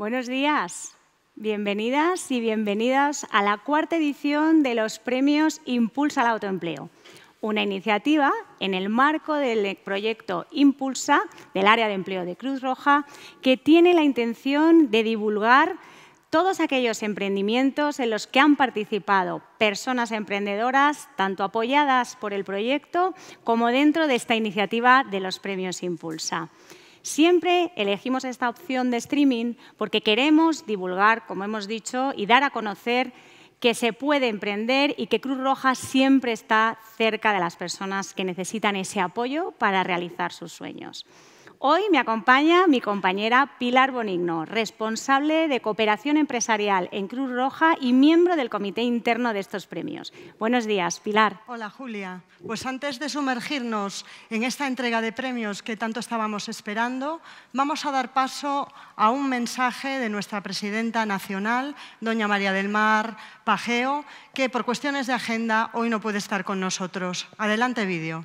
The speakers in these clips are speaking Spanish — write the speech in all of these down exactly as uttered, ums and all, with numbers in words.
Buenos días, bienvenidas y bienvenidas a la cuarta edición de los premios Impulsa al Autoempleo, una iniciativa en el marco del proyecto Impulsa del área de empleo de Cruz Roja que tiene la intención de divulgar todos aquellos emprendimientos en los que han participado personas emprendedoras, tanto apoyadas por el proyecto como dentro de esta iniciativa de los premios Impulsa. Siempre elegimos esta opción de streaming porque queremos divulgar, como hemos dicho, y dar a conocer que se puede emprender y que Cruz Roja siempre está cerca de las personas que necesitan ese apoyo para realizar sus sueños. Hoy me acompaña mi compañera Pilar Bonigno, responsable de cooperación empresarial en Cruz Roja y miembro del comité interno de estos premios. Buenos días, Pilar. Hola, Julia. Pues antes de sumergirnos en esta entrega de premios que tanto estábamos esperando, vamos a dar paso a un mensaje de nuestra presidenta nacional, doña María del Mar Pajeo, que por cuestiones de agenda hoy no puede estar con nosotros. Adelante, vídeo.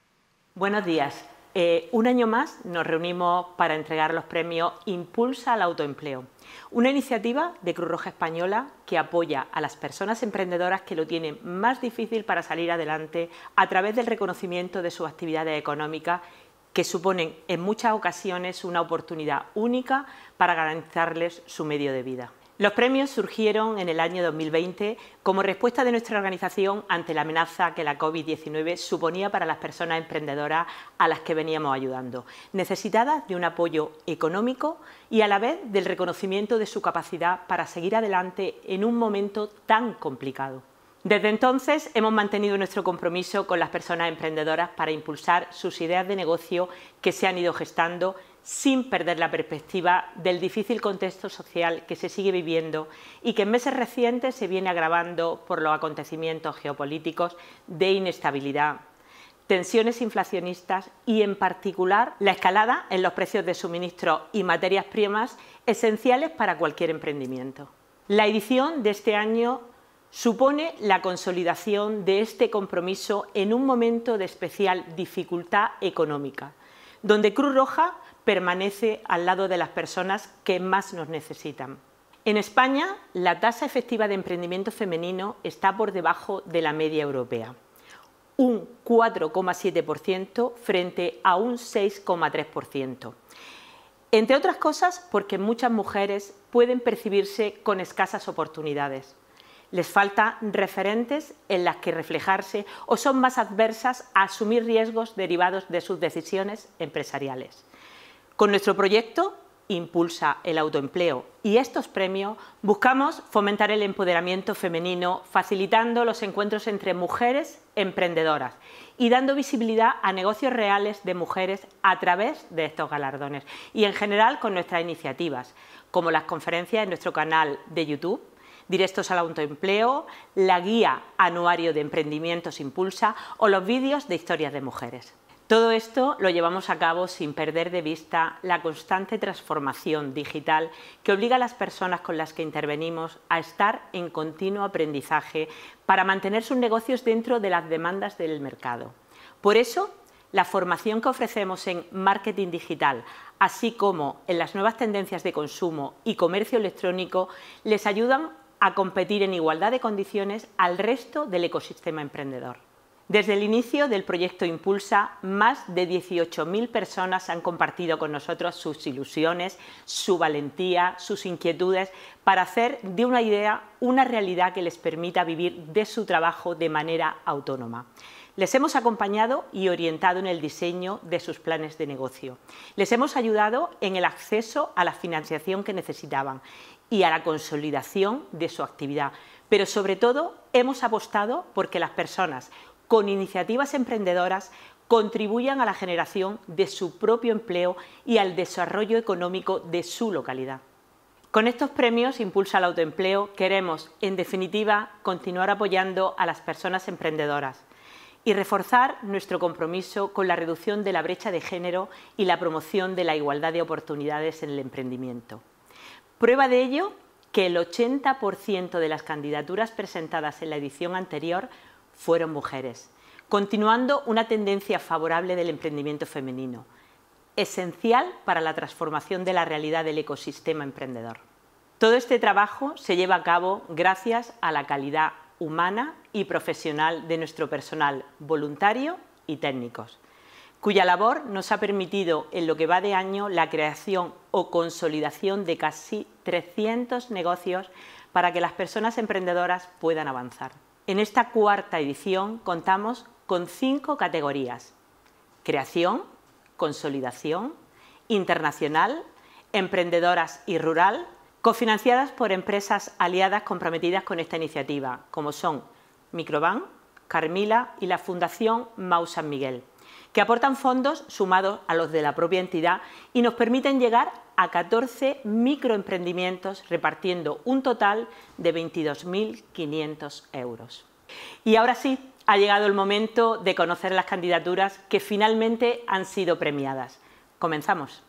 Buenos días. Eh, un año más nos reunimos para entregar los premios Impulsa al Autoempleo, una iniciativa de Cruz Roja Española que apoya a las personas emprendedoras que lo tienen más difícil para salir adelante a través del reconocimiento de sus actividades económicas que suponen en muchas ocasiones una oportunidad única para garantizarles su medio de vida. Los premios surgieron en el año dos mil veinte como respuesta de nuestra organización ante la amenaza que la COVID diecinueve suponía para las personas emprendedoras a las que veníamos ayudando, necesitadas de un apoyo económico y a la vez del reconocimiento de su capacidad para seguir adelante en un momento tan complicado. Desde entonces hemos mantenido nuestro compromiso con las personas emprendedoras para impulsar sus ideas de negocio que se han ido gestando sin perder la perspectiva del difícil contexto social que se sigue viviendo y que en meses recientes se viene agravando por los acontecimientos geopolíticos de inestabilidad, tensiones inflacionistas y, en particular, la escalada en los precios de suministros y materias primas esenciales para cualquier emprendimiento. La edición de este año supone la consolidación de este compromiso en un momento de especial dificultad económica, donde Cruz Roja permanece al lado de las personas que más nos necesitan. En España, la tasa efectiva de emprendimiento femenino está por debajo de la media europea, un cuatro coma siete por ciento frente a un seis coma tres por ciento. Entre otras cosas, porque muchas mujeres pueden percibirse con escasas oportunidades. Les faltan referentes en las que reflejarse o son más adversas a asumir riesgos derivados de sus decisiones empresariales. Con nuestro proyecto Impulsa el Autoempleo y estos premios buscamos fomentar el empoderamiento femenino facilitando los encuentros entre mujeres emprendedoras y dando visibilidad a negocios reales de mujeres a través de estos galardones y en general con nuestras iniciativas, como las conferencias en nuestro canal de YouTube, Directos al Autoempleo, la guía anuario de emprendimientos Impulsa o los vídeos de historias de mujeres. Todo esto lo llevamos a cabo sin perder de vista la constante transformación digital que obliga a las personas con las que intervenimos a estar en continuo aprendizaje para mantener sus negocios dentro de las demandas del mercado. Por eso, la formación que ofrecemos en marketing digital, así como en las nuevas tendencias de consumo y comercio electrónico, les ayudan a competir en igualdad de condiciones al resto del ecosistema emprendedor. Desde el inicio del proyecto Impulsa, más de dieciocho mil personas han compartido con nosotros sus ilusiones, su valentía, sus inquietudes para hacer de una idea una realidad que les permita vivir de su trabajo de manera autónoma. Les hemos acompañado y orientado en el diseño de sus planes de negocio. Les hemos ayudado en el acceso a la financiación que necesitaban y a la consolidación de su actividad. Pero sobre todo hemos apostado por que las personas con iniciativas emprendedoras contribuyan a la generación de su propio empleo y al desarrollo económico de su localidad. Con estos premios Impulsa al Autoempleo queremos, en definitiva, continuar apoyando a las personas emprendedoras y reforzar nuestro compromiso con la reducción de la brecha de género y la promoción de la igualdad de oportunidades en el emprendimiento. Prueba de ello que el ochenta por ciento de las candidaturas presentadas en la edición anterior fueron mujeres, continuando una tendencia favorable del emprendimiento femenino, esencial para la transformación de la realidad del ecosistema emprendedor. Todo este trabajo se lleva a cabo gracias a la calidad humana y profesional de nuestro personal voluntario y técnicos, cuya labor nos ha permitido en lo que va de año la creación o consolidación de casi trescientos negocios para que las personas emprendedoras puedan avanzar. En esta cuarta edición contamos con cinco categorías: creación, consolidación, internacional, emprendedoras y rural, cofinanciadas por empresas aliadas comprometidas con esta iniciativa, como son Microbank, Carmila y la Fundación Mau San Miguel, que aportan fondos sumados a los de la propia entidad y nos permiten llegar a catorce microemprendimientos repartiendo un total de veintidós mil quinientos euros. Y ahora sí, ha llegado el momento de conocer las candidaturas que finalmente han sido premiadas. Comenzamos.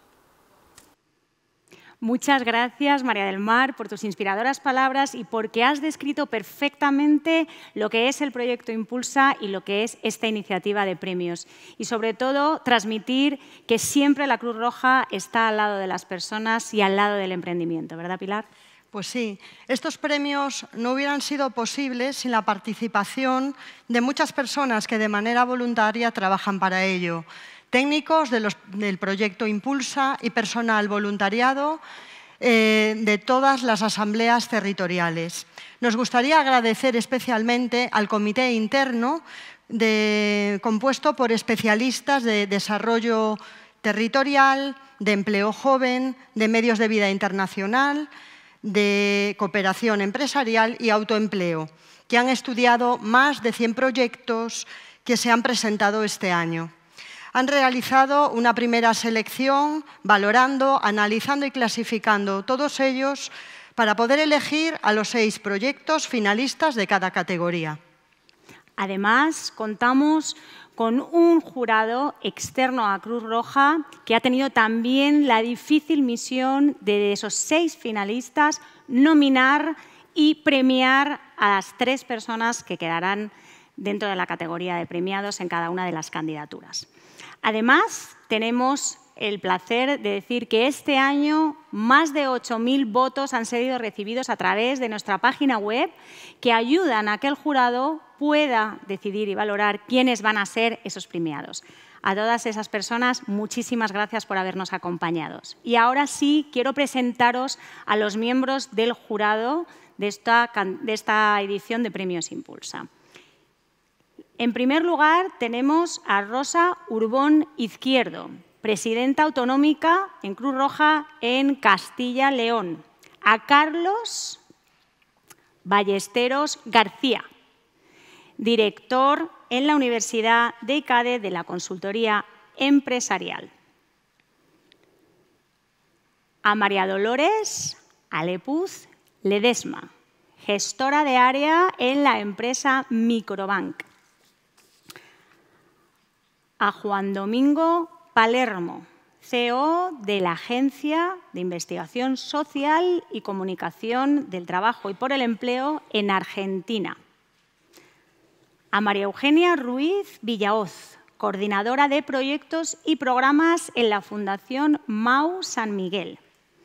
Muchas gracias, María del Mar, por tus inspiradoras palabras y porque has descrito perfectamente lo que es el proyecto Impulsa y lo que es esta iniciativa de premios. Y, sobre todo, transmitir que siempre la Cruz Roja está al lado de las personas y al lado del emprendimiento. ¿Verdad, Pilar? Pues sí, estos premios no hubieran sido posibles sin la participación de muchas personas que de manera voluntaria trabajan para ello. Técnicos de los, del proyecto Impulsa y personal voluntariado eh, de todas las asambleas territoriales. Nos gustaría agradecer especialmente al comité interno de, compuesto por especialistas de desarrollo territorial, de empleo joven, de medios de vida internacional, de cooperación empresarial y autoempleo, que han estudiado más de cien proyectos que se han presentado este año. Han realizado una primera selección valorando, analizando y clasificando todos ellos para poder elegir a los seis proyectos finalistas de cada categoría. Además, contamos con un jurado externo a Cruz Roja que ha tenido también la difícil misión de, de esos seis finalistas, nominar y premiar a las tres personas que quedarán dentro de la categoría de premiados en cada una de las candidaturas. Además, tenemos el placer de decir que este año más de ocho mil votos han sido recibidos a través de nuestra página web que ayudan a que el jurado pueda decidir y valorar quiénes van a ser esos premiados. A todas esas personas, muchísimas gracias por habernos acompañado. Y ahora sí, quiero presentaros a los miembros del jurado de esta, de esta edición de Premios Impulsa. En primer lugar, tenemos a Rosa Urbón Izquierdo, presidenta autonómica en Cruz Roja en Castilla-León. A Carlos Ballesteros García, director en la Universidad de I C A D E de la Consultoría Empresarial. A María Dolores Alepuz Ledesma, gestora de área en la empresa Microbank. A Juan Domingo Palermo, C E O de la Agencia de Investigación Social y Comunicación del Trabajo y por el Empleo en Argentina. A María Eugenia Ruiz Villahoz, coordinadora de proyectos y programas en la Fundación Mau San Miguel.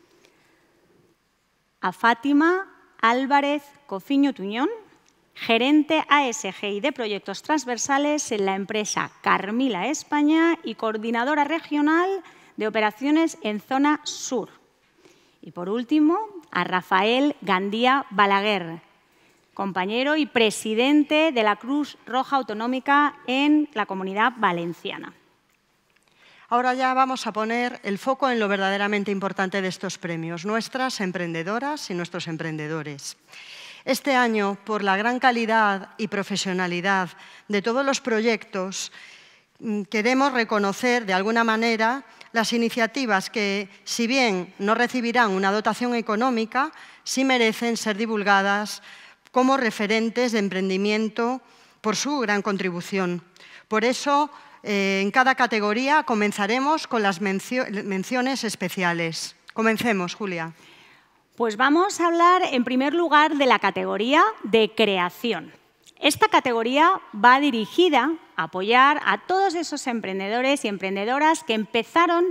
A Fátima Álvarez Cofiño Tuñón, gerente A S G I de proyectos transversales en la empresa Carmila España y coordinadora regional de operaciones en zona sur. Y por último, a Rafael Gandía Balaguer, compañero y presidente de la Cruz Roja Autonómica en la Comunidad Valenciana. Ahora ya vamos a poner el foco en lo verdaderamente importante de estos premios, nuestras emprendedoras y nuestros emprendedores. Este año, por la gran calidad y profesionalidad de todos los proyectos, queremos reconocer de alguna manera las iniciativas que, si bien no recibirán una dotación económica, sí merecen ser divulgadas como referentes de emprendimiento por su gran contribución. Por eso, eh, en cada categoría comenzaremos con las mencio- menciones especiales. Comencemos, Julia. Pues vamos a hablar, en primer lugar, de la categoría de creación. Esta categoría va dirigida a apoyar a todos esos emprendedores y emprendedoras que empezaron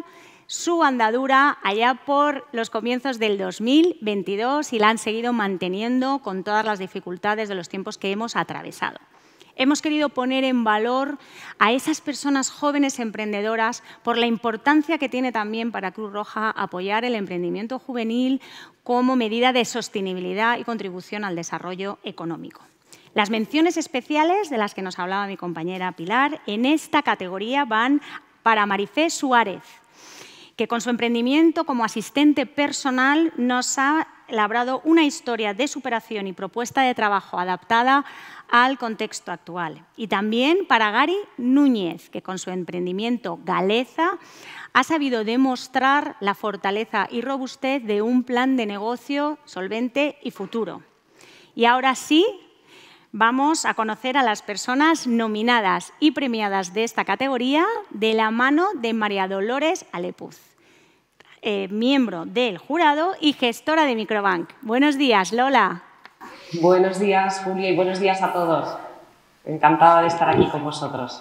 su andadura allá por los comienzos del dos mil veintidós y la han seguido manteniendo con todas las dificultades de los tiempos que hemos atravesado. Hemos querido poner en valor a esas personas jóvenes emprendedoras por la importancia que tiene también para Cruz Roja apoyar el emprendimiento juvenil como medida de sostenibilidad y contribución al desarrollo económico. Las menciones especiales de las que nos hablaba mi compañera Pilar en esta categoría van para Marifé Suárez, que con su emprendimiento como asistente personal nos ha labrado una historia de superación y propuesta de trabajo adaptada al contexto actual. Y también para Gary Núñez, que con su emprendimiento Galeza ha sabido demostrar la fortaleza y robustez de un plan de negocio solvente y futuro. Y ahora sí, vamos a conocer a las personas nominadas y premiadas de esta categoría de la mano de María Dolores Alepuz, eh, miembro del jurado y gestora de Microbank. Buenos días, Lola. Buenos días, Julia, y buenos días a todos. Encantada de estar aquí con vosotros.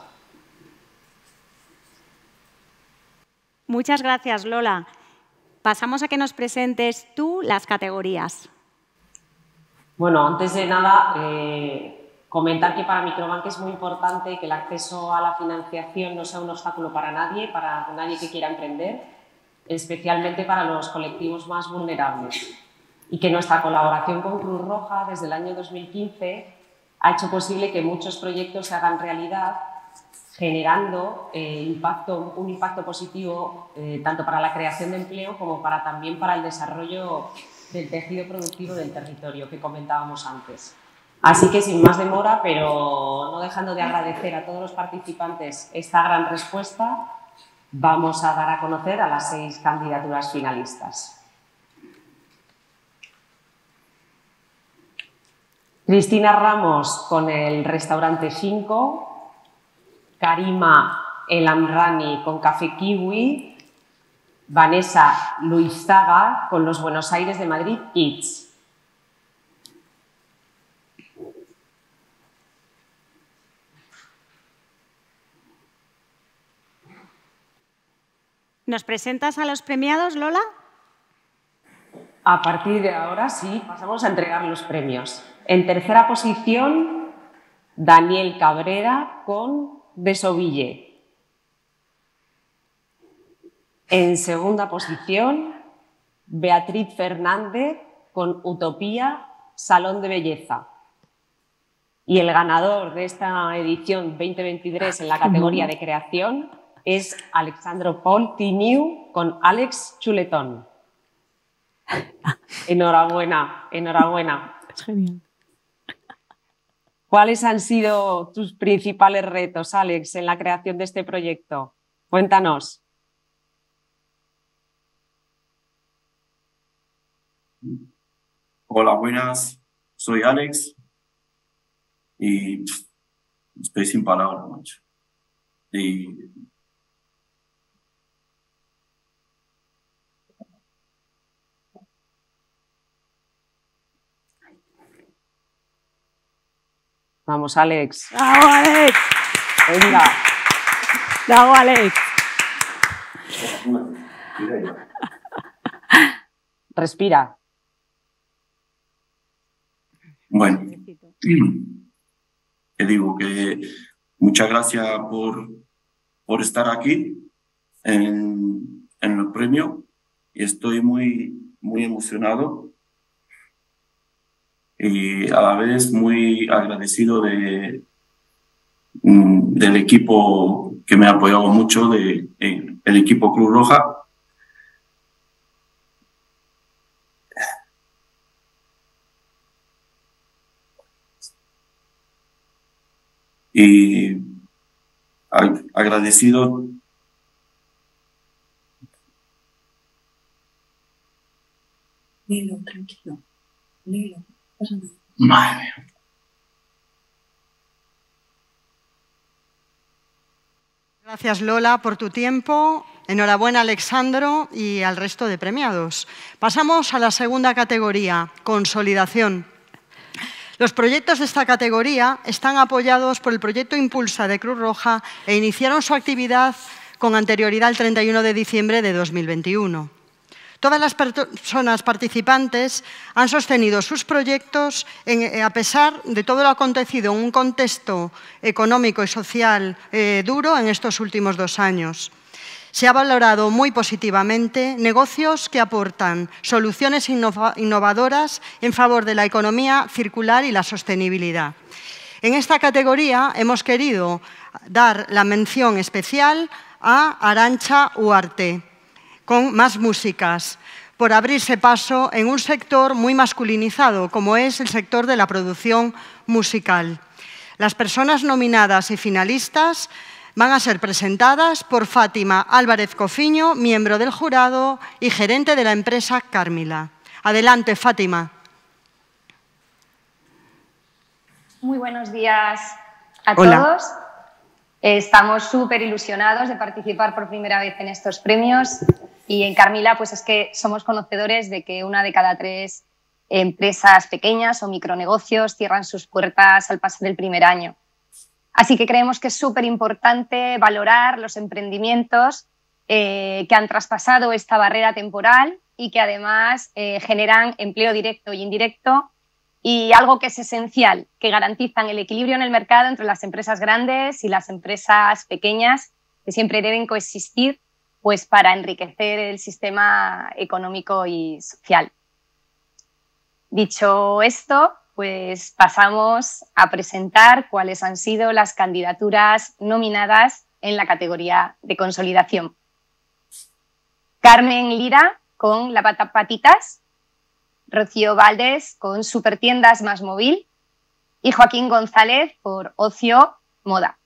Muchas gracias, Lola. Pasamos a que nos presentes tú las categorías. Bueno, antes de nada, eh, comentar que para Microbank es muy importante que el acceso a la financiación no sea un obstáculo para nadie, para nadie que quiera emprender, especialmente para los colectivos más vulnerables. Y que nuestra colaboración con Cruz Roja desde el año dos mil quince ha hecho posible que muchos proyectos se hagan realidad, generando eh, impacto, un impacto positivo eh, tanto para la creación de empleo como para, también para el desarrollo del tejido productivo del territorio que comentábamos antes. Así que sin más demora, pero no dejando de agradecer a todos los participantes esta gran respuesta, vamos a dar a conocer a las seis candidaturas finalistas. Cristina Ramos con el restaurante cinco, Karima El Amrani con Café Kiwi, Vanessa Luizaga con los Buenos Aires de Madrid Kids. ¿Nos presentas a los premiados, Lola? A partir de ahora sí, pasamos a entregar los premios. En tercera posición, Daniel Cabrera con Desoville. En segunda posición, Beatriz Fernández con Utopía Salón de Belleza. Y el ganador de esta edición veinte veintitrés en la categoría de creación es Alexandro Paul Tiniu con Alex Chuletón. Enhorabuena, enhorabuena. Es genial. ¿Cuáles han sido tus principales retos, Alex, en la creación de este proyecto? Cuéntanos. Hola, buenas. Soy Alex y pff, estoy sin palabras, macho. Y Vamos, Alex. ¡Bravo, Alex! Venga. ¡Bravo, Alex! Respira. bueno, te digo que muchas gracias por, por estar aquí en, en el premio y estoy muy, muy emocionado y a la vez muy agradecido de, del equipo que me ha apoyado mucho, de, de, el equipo Cruz Roja. Y agradecido Léelo, tranquilo. Léelo, no pasa nada. Madre mía. Gracias, Lola, por tu tiempo. Enhorabuena, Alexandro, y al resto de premiados. Pasamos a la segunda categoría, consolidación. Los proyectos de esta categoría están apoyados por el proyecto Impulsa de Cruz Roja e iniciaron su actividad con anterioridad al treinta y uno de diciembre de dos mil veintiuno. Todas las personas participantes han sostenido sus proyectos en, a pesar de todo lo acontecido en un contexto económico y social eh, duro en estos últimos dos años. Se ha valorado muy positivamente negocios que aportan soluciones innova- innovadoras en favor de la economía circular y la sostenibilidad. En esta categoría hemos querido dar la mención especial a Arantxa Uharte, con Más Músicas, por abrirse paso en un sector muy masculinizado, como es el sector de la producción musical. Las personas nominadas y finalistas van a ser presentadas por Fátima Álvarez Cofiño, miembro del jurado y gerente de la empresa Carmila. Adelante, Fátima. Muy buenos días a Hola. todos. Estamos súper ilusionados de participar por primera vez en estos premios y en Carmila pues es que somos conocedores de que una de cada tres empresas pequeñas o micronegocios cierran sus puertas al pasar el primer año. Así que creemos que es súper importante valorar los emprendimientos eh, que han traspasado esta barrera temporal y que además eh, generan empleo directo y indirecto y algo que es esencial, que garantizan el equilibrio en el mercado entre las empresas grandes y las empresas pequeñas que siempre deben coexistir pues, para enriquecer el sistema económico y social. Dicho esto, pues pasamos a presentar cuáles han sido las candidaturas nominadas en la categoría de consolidación. Carmen Lira con La Patitas, Rocío Valdés con Supertiendas Más Móvil y Joaquín González por Ocio Moda.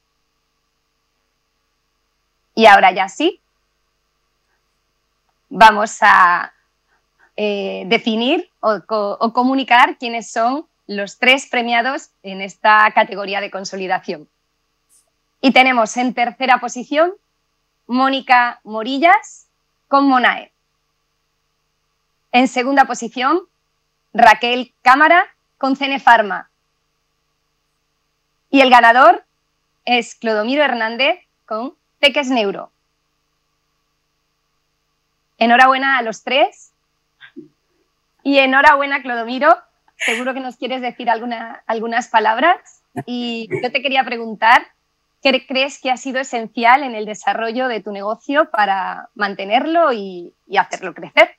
Y ahora ya sí, vamos a eh, definir o, o comunicar quiénes son los tres premiados en esta categoría de consolidación. Y tenemos en tercera posición Mónica Morillas con Monae. En segunda posición, Raquel Cámara con Cenefarma. Y el ganador es Clodomiro Hernández con Peques Neuro. Enhorabuena a los tres. Y enhorabuena, Clodomiro. Seguro que nos quieres decir alguna, algunas palabras. Y yo te quería preguntar, ¿qué crees que ha sido esencial en el desarrollo de tu negocio para mantenerlo y, y hacerlo crecer?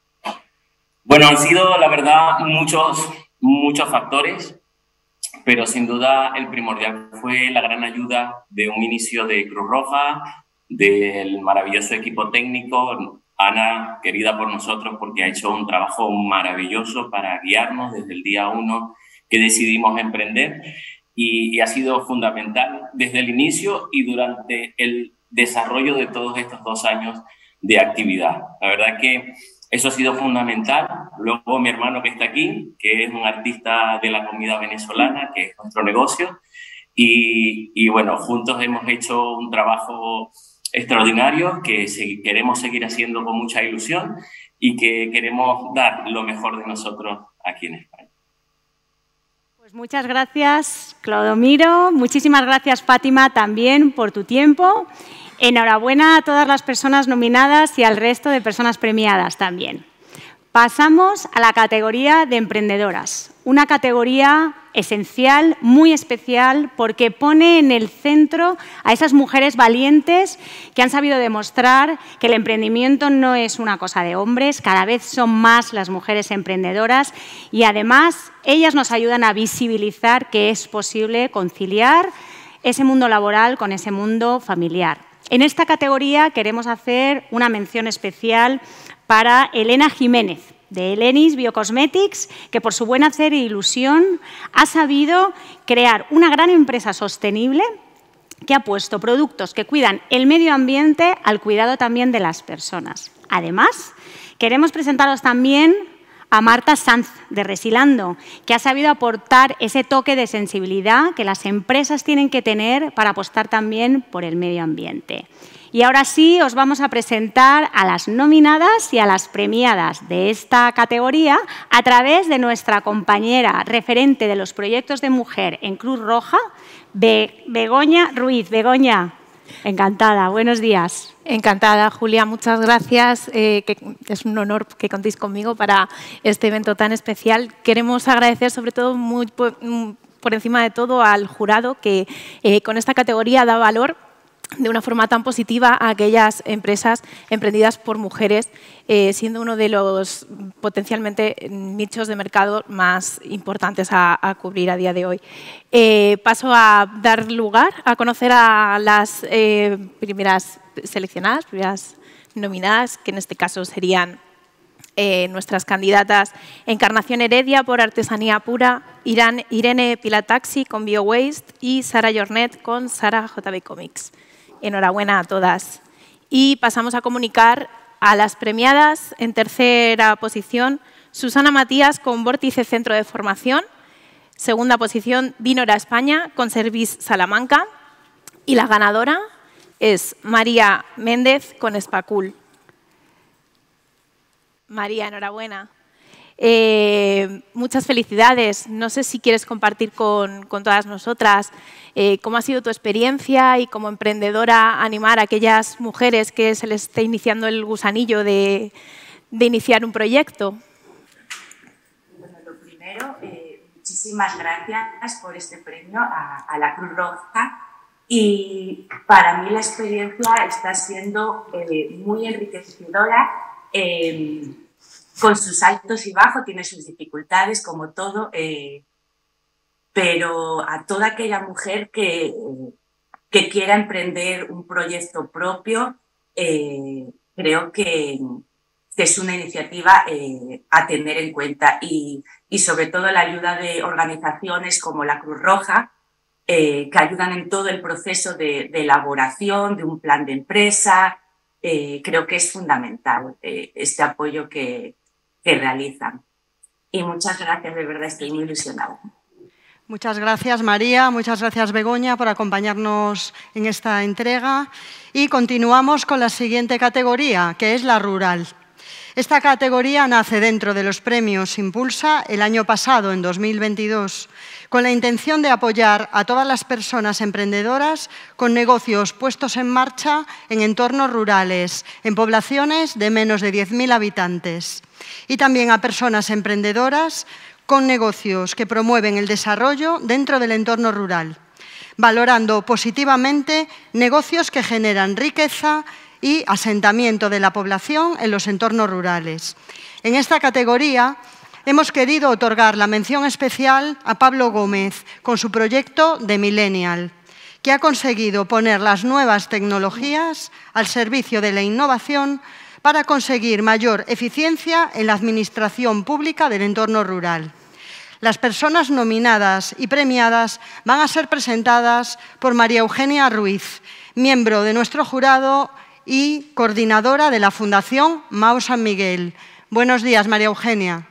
Bueno, han sido, la verdad, muchos, muchos factores, pero sin duda el primordial fue la gran ayuda de un inicio de Cruz Roja, del maravilloso equipo técnico, Ana, querida por nosotros porque ha hecho un trabajo maravilloso para guiarnos desde el día uno que decidimos emprender y, y ha sido fundamental desde el inicio y durante el desarrollo de todos estos dos años de actividad. La verdad que eso ha sido fundamental. Luego mi hermano que está aquí, que es un artista de la comida venezolana, que es nuestro negocio. Y, y bueno, juntos hemos hecho un trabajo extraordinario que se, queremos seguir haciendo con mucha ilusión y que queremos dar lo mejor de nosotros aquí en España. Pues muchas gracias, Clodomiro. Muchísimas gracias, Fátima, también por tu tiempo. Enhorabuena a todas las personas nominadas y al resto de personas premiadas también. Pasamos a la categoría de emprendedoras, una categoría esencial, muy especial, porque pone en el centro a esas mujeres valientes que han sabido demostrar que el emprendimiento no es una cosa de hombres, cada vez son más las mujeres emprendedoras y además ellas nos ayudan a visibilizar que es posible conciliar ese mundo laboral con ese mundo familiar. En esta categoría queremos hacer una mención especial para Elena Jiménez, de Elenis Biocosmetics, que por su buen hacer e ilusión ha sabido crear una gran empresa sostenible que ha puesto productos que cuidan el medio ambiente al cuidado también de las personas. Además, queremos presentaros también a Marta Sanz, de Resilando, que ha sabido aportar ese toque de sensibilidad que las empresas tienen que tener para apostar también por el medio ambiente. Y ahora sí, os vamos a presentar a las nominadas y a las premiadas de esta categoría a través de nuestra compañera referente de los proyectos de mujer en Cruz Roja, Be- Begoña Ruiz. Begoña, Encantada, buenos días. Encantada, Julia, muchas gracias. Eh, que es un honor que contéis conmigo para este evento tan especial. Queremos agradecer sobre todo muy por, por encima de todo al jurado que eh, con esta categoría da valor de una forma tan positiva a aquellas empresas emprendidas por mujeres, eh, siendo uno de los potencialmente nichos de mercado más importantes a, a cubrir a día de hoy. Eh, paso a dar lugar a conocer a las eh, primeras seleccionadas, primeras nominadas, que en este caso serían eh, nuestras candidatas Encarnación Heredia por Artesanía Pura, Irán, Irene Pilataxi con BioWaste y Sara Jornet con Sara J B Comics. Enhorabuena a todas. Y pasamos a comunicar a las premiadas. En tercera posición, Susana Matías con Vórtice Centro de Formación. Segunda posición, Vinora España con Service Salamanca. Y la ganadora es María Méndez con Spacul. María, enhorabuena. Eh, muchas felicidades. No sé si quieres compartir con, con todas nosotras eh, cómo ha sido tu experiencia y como emprendedora animar a aquellas mujeres que se les esté iniciando el gusanillo de, de iniciar un proyecto. Bueno, lo primero, eh, muchísimas gracias por este premio a, a la Cruz Roja y para mí la experiencia está siendo eh, muy enriquecedora. Eh, con sus altos y bajos, tiene sus dificultades como todo, eh, pero a toda aquella mujer que, que quiera emprender un proyecto propio, eh, creo que, que es una iniciativa eh, a tener en cuenta y, y sobre todo la ayuda de organizaciones como la Cruz Roja, eh, que ayudan en todo el proceso de, de elaboración de un plan de empresa. Eh, creo que es fundamental eh, este apoyo que que realizan. Y muchas gracias, de verdad estoy muy ilusionada. Muchas gracias, María. Muchas gracias, Begoña, por acompañarnos en esta entrega. Y continuamos con la siguiente categoría, que es la rural. Esta categoría nace dentro de los premios Impulsa el año pasado, en dos mil veintidós, con la intención de apoyar a todas las personas emprendedoras con negocios puestos en marcha en entornos rurales, en poblaciones de menos de diez mil habitantes. Y también a personas emprendedoras con negocios que promueven el desarrollo dentro del entorno rural, valorando positivamente negocios que generan riqueza y asentamiento de la población en los entornos rurales. En esta categoría hemos querido otorgar la mención especial a Pablo Gómez con su proyecto de Millennial, que ha conseguido poner las nuevas tecnologías al servicio de la innovación para conseguir mayor eficiencia en la administración pública del entorno rural. Las personas nominadas y premiadas van a ser presentadas por María Eugenia Ruiz, miembro de nuestro jurado y coordinadora de la Fundación Mao San Miguel. Buenos días, María Eugenia.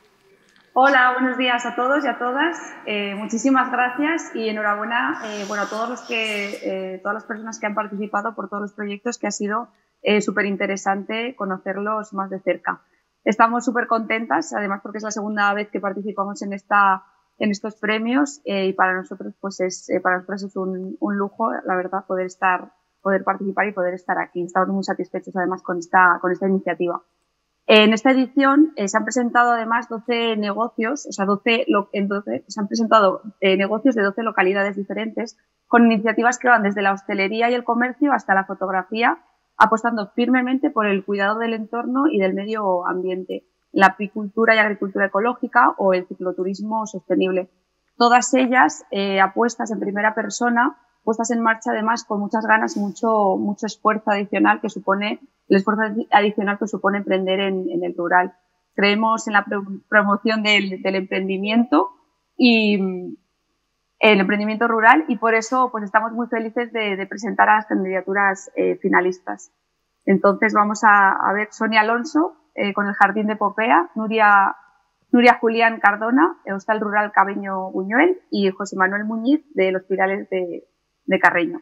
Hola, buenos días a todos y a todas. Eh, muchísimas gracias y enhorabuena eh, bueno, a todos los que, eh, todas las personas que han participado por todos los proyectos, que ha sido eh, súper interesante conocerlos más de cerca. Estamos súper contentas, además porque es la segunda vez que participamos en, esta, en estos premios eh, y para nosotros, pues es, eh, para nosotros es un, un lujo, la verdad, poder, estar, poder participar y poder estar aquí. Estamos muy satisfechos además con esta, con esta iniciativa. En esta edición eh, se han presentado además doce negocios, o sea, doce, en doce, se han presentado eh, negocios de doce localidades diferentes con iniciativas que van desde la hostelería y el comercio hasta la fotografía, apostando firmemente por el cuidado del entorno y del medio ambiente, la apicultura y agricultura ecológica o el cicloturismo sostenible. Todas ellas eh, apuestas en primera persona, puestas en marcha además con muchas ganas y mucho, mucho esfuerzo adicional que supone, el esfuerzo adicional que supone emprender en, en el rural. Creemos en la pro promoción del, del emprendimiento y el emprendimiento rural y por eso pues estamos muy felices de, de presentar a las candidaturas eh, finalistas. Entonces vamos a, a ver Sonia Alonso eh, con el Jardín de Popea, Nuria, Nuria Julián Cardona, el Hostal Rural Cabeño Buñuel y José Manuel Muñiz de los Pirales de, de Carreño.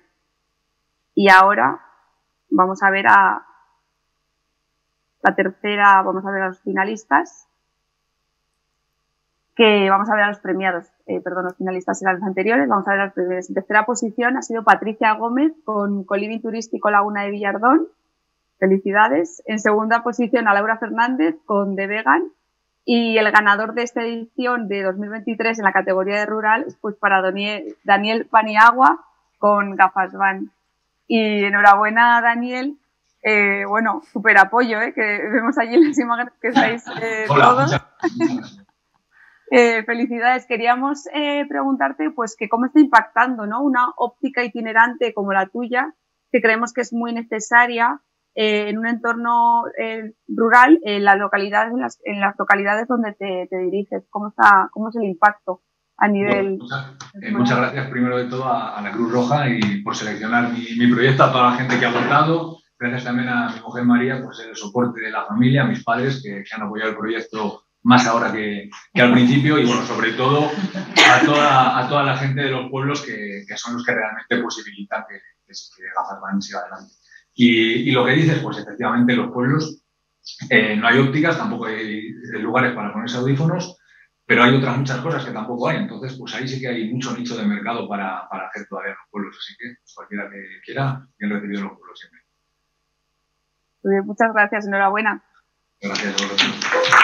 Y ahora vamos a ver a la tercera, vamos a ver a los finalistas. que vamos a ver a los premiados, eh, perdón, los finalistas eran los anteriores, vamos a ver a los premiados. En tercera posición ha sido Patricia Gómez con Coliving Turístico Laguna de Villardón. Felicidades. En segunda posición a Laura Fernández con The Vegan. Y el ganador de esta edición de dos mil veintitrés en la categoría de rural es pues para Daniel, Daniel Paniagua con Gafas Van. Y enhorabuena, Daniel. Eh, bueno, súper apoyo, ¿eh? Que vemos allí en las imágenes que estáis eh, Hola, todos. muchas gracias. Eh, felicidades. Queríamos eh, preguntarte pues que cómo está impactando, ¿no? Una óptica itinerante como la tuya, que creemos que es muy necesaria eh, en un entorno eh, rural, en las localidades, en las, en las localidades donde te, te diriges. ¿Cómo está, cómo es el impacto a nivel? Bueno, muchas, eh, muchas gracias primero de todo a, a la Cruz Roja y por seleccionar mi, mi proyecto, a toda la gente que ha votado. Gracias también a mi mujer María por ser el soporte de la familia, a mis padres que, que han apoyado el proyecto más ahora que, que al principio y, bueno, sobre todo a toda, a toda la gente de los pueblos que, que son los que realmente posibilitan que, que, que Gafas Van siga adelante. Y, y lo que dices, pues efectivamente en los pueblos eh, no hay ópticas, tampoco hay lugares para ponerse audífonos, pero hay otras muchas cosas que tampoco hay. Entonces, pues ahí sí que hay mucho nicho de mercado para, para hacer todavía en los pueblos. Así que pues, cualquiera que quiera, bien recibido en los pueblos siempre. Muy bien, muchas gracias, enhorabuena. Gracias a vosotros.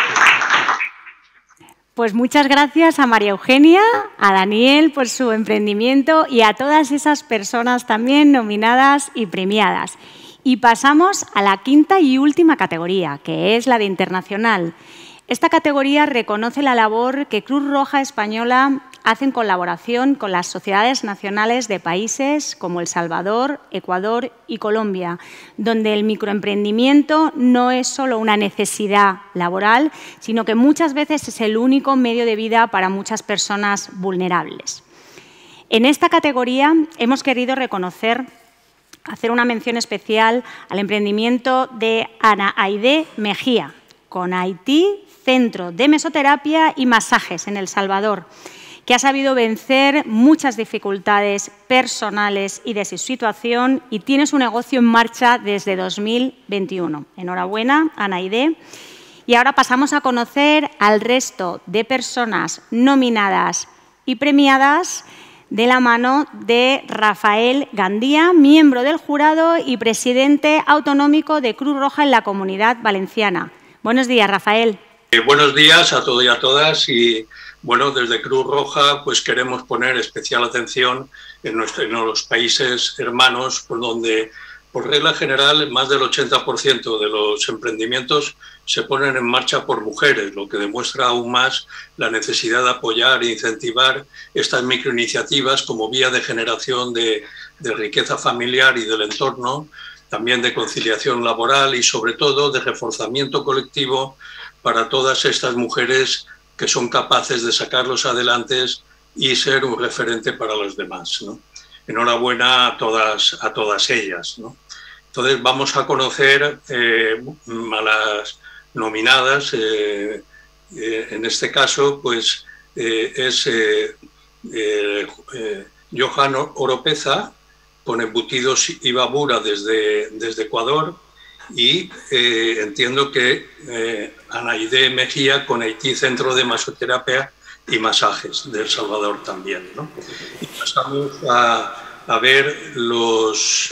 Pues muchas gracias a María Eugenia, a Daniel por su emprendimiento y a todas esas personas también nominadas y premiadas. Y pasamos a la quinta y última categoría, que es la de internacional. Esta categoría reconoce la labor que Cruz Roja Española hace en colaboración con las sociedades nacionales de países como El Salvador, Ecuador y Colombia, donde el microemprendimiento no es solo una necesidad laboral, sino que muchas veces es el único medio de vida para muchas personas vulnerables. En esta categoría hemos querido reconocer, hacer una mención especial al emprendimiento de Ana Aide Mejía, con Haití, Centro de Mesoterapia y Masajes en El Salvador, que ha sabido vencer muchas dificultades personales y de su situación y tiene su negocio en marcha desde dos mil veintiuno. Enhorabuena, Ana Aide. Y ahora pasamos a conocer al resto de personas nominadas y premiadas de la mano de Rafael Gandía, miembro del jurado y presidente autonómico de Cruz Roja en la Comunidad Valenciana. Buenos días, Rafael. Eh, buenos días a todos y a todas y, bueno, desde Cruz Roja pues queremos poner especial atención en, nuestro, en los países hermanos, por donde, por regla general, más del ochenta por ciento de los emprendimientos se ponen en marcha por mujeres, lo que demuestra aún más la necesidad de apoyar e incentivar estas microiniciativas como vía de generación de, de riqueza familiar y del entorno, también de conciliación laboral y, sobre todo, de reforzamiento colectivo para todas estas mujeres que son capaces de sacarlos adelante y ser un referente para los demás, ¿no? Enhorabuena a todas, a todas ellas, ¿no? Entonces vamos a conocer eh, a las nominadas. Eh, eh, en este caso, pues eh, es eh, eh, eh, Johan Oropeza, con embutidos Ibabura desde, desde Ecuador, y eh, entiendo que eh, Ana Aide Mejía con Haití Centro de Masoterapia y Masajes de El Salvador también, ¿no? Y pasamos a, a ver los,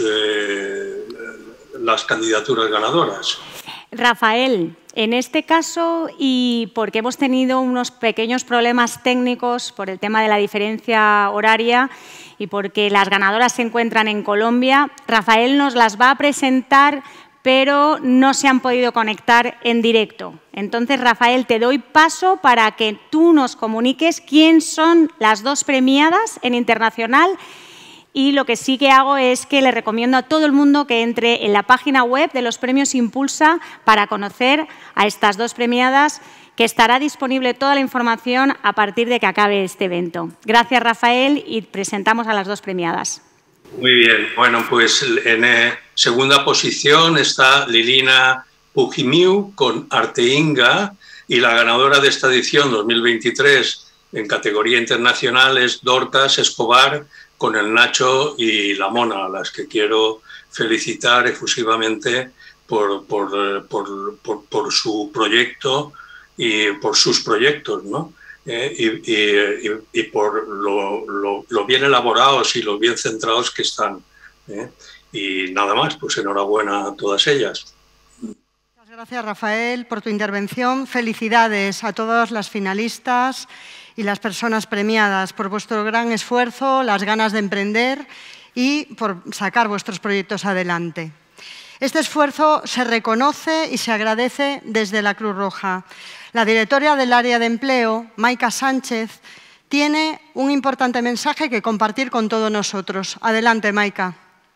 eh, las candidaturas ganadoras. Rafael, en este caso, y porque hemos tenido unos pequeños problemas técnicos por el tema de la diferencia horaria y porque las ganadoras se encuentran en Colombia, Rafael nos las va a presentar, pero no se han podido conectar en directo. Entonces, Rafael, te doy paso para que tú nos comuniques quién son las dos premiadas en internacional. Y lo que sí que hago es que le recomiendo a todo el mundo que entre en la página web de los premios Impulsa para conocer a estas dos premiadas, que estará disponible toda la información a partir de que acabe este evento. Gracias, Rafael, y presentamos a las dos premiadas. Muy bien. Bueno, pues en eh, segunda posición está Lilina Pujimiu con Arteinga y la ganadora de esta edición dos mil veintitrés en categoría internacional es Dorcas Escobar con el Nacho y la Mona, a las que quiero felicitar efusivamente por, por, por, por, por su proyecto y por sus proyectos, ¿no? eh, y, y, y, y por lo, lo, lo bien elaborados y lo bien centrados que están. Eh. Y nada más, pues enhorabuena a todas ellas. Muchas gracias, Rafael, por tu intervención. Felicidades a todas las finalistas y las personas premiadas por vuestro gran esfuerzo, las ganas de emprender y por sacar vuestros proyectos adelante. Este esfuerzo se reconoce y se agradece desde la Cruz Roja. La directora del área de empleo, Maika Sánchez, tiene un importante mensaje que compartir con todos nosotros. Adelante, Maika.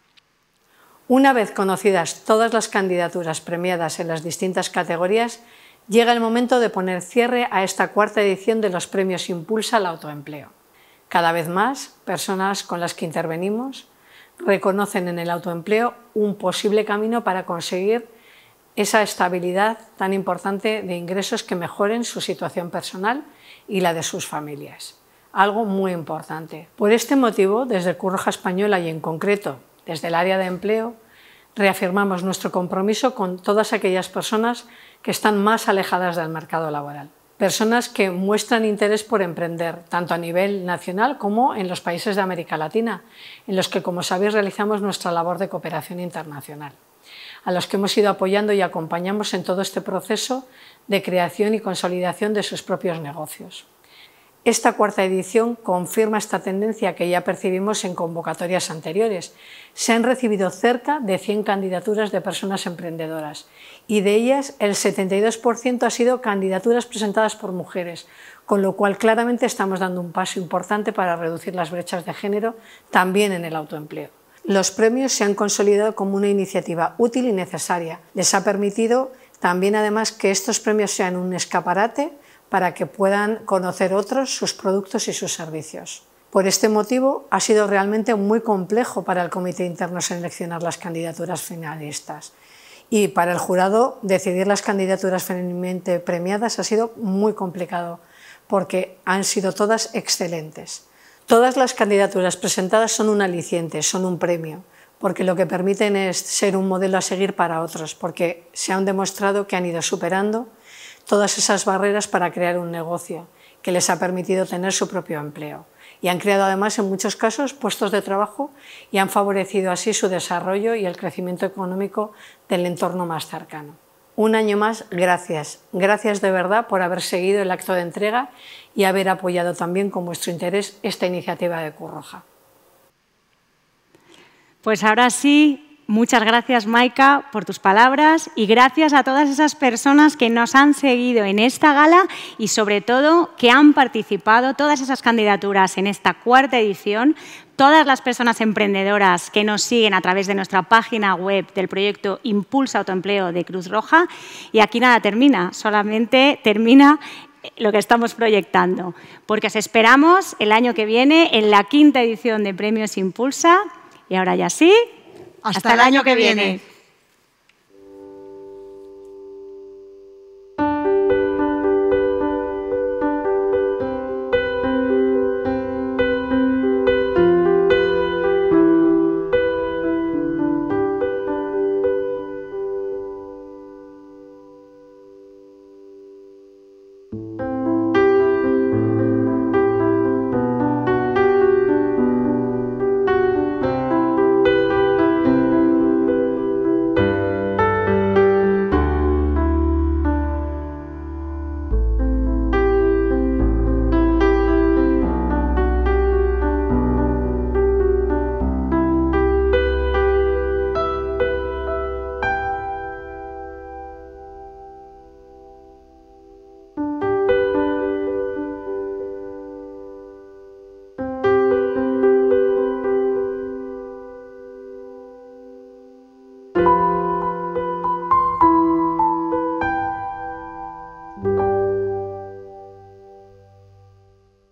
Una vez conocidas todas las candidaturas premiadas en las distintas categorías, llega el momento de poner cierre a esta cuarta edición de los premios Impulsa al Autoempleo. Cada vez más, personas con las que intervenimos reconocen en el autoempleo un posible camino para conseguir esa estabilidad tan importante de ingresos que mejoren su situación personal y la de sus familias. Algo muy importante. Por este motivo, desde Cruz Roja Española y en concreto desde el área de empleo, reafirmamos nuestro compromiso con todas aquellas personas que están más alejadas del mercado laboral. Personas que muestran interés por emprender, tanto a nivel nacional como en los países de América Latina, en los que, como sabéis, realizamos nuestra labor de cooperación internacional, a los que hemos ido apoyando y acompañamos en todo este proceso de creación y consolidación de sus propios negocios. Esta cuarta edición confirma esta tendencia que ya percibimos en convocatorias anteriores. Se han recibido cerca de cien candidaturas de personas emprendedoras y de ellas el setenta y dos por ciento ha sido candidaturas presentadas por mujeres, con lo cual claramente estamos dando un paso importante para reducir las brechas de género también en el autoempleo. Los premios se han consolidado como una iniciativa útil y necesaria. Les ha permitido también, además, que estos premios sean un escaparate para que puedan conocer otros sus productos y sus servicios. Por este motivo, ha sido realmente muy complejo para el comité interno seleccionar las candidaturas finalistas. Y para el jurado, decidir las candidaturas finalmente premiadas ha sido muy complicado, porque han sido todas excelentes. Todas las candidaturas presentadas son un aliciente, son un premio, porque lo que permiten es ser un modelo a seguir para otros, porque se han demostrado que han ido superando todas esas barreras para crear un negocio que les ha permitido tener su propio empleo. Y han creado además en muchos casos puestos de trabajo y han favorecido así su desarrollo y el crecimiento económico del entorno más cercano. Un año más, gracias. Gracias de verdad por haber seguido el acto de entrega y haber apoyado también con vuestro interés esta iniciativa de Cruz Roja. Pues ahora sí, muchas gracias, Maika, por tus palabras y gracias a todas esas personas que nos han seguido en esta gala y, sobre todo, que han participado, todas esas candidaturas en esta cuarta edición, todas las personas emprendedoras que nos siguen a través de nuestra página web del proyecto Impulsa Autoempleo de Cruz Roja. Y aquí nada termina, solamente termina lo que estamos proyectando, porque os esperamos el año que viene en la quinta edición de Premios Impulsa. Y ahora ya sí, hasta, hasta el año que viene. viene.